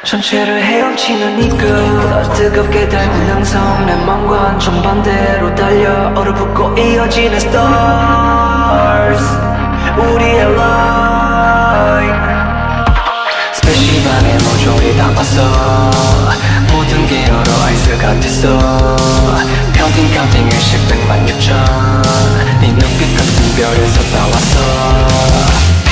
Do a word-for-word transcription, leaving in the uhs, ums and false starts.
전체를 헤엄치는 이끌 뜨겁게 닮은 항성 내 맘과 한 정반대로 달려 얼어붙고 이어지는 stars 우리의 light 스페시반의 모조리 담았어 모든 게 여러 아이스 같았어 카운팅 카운팅 일십백만 육천 네 눈빛 같은 별에서 나왔어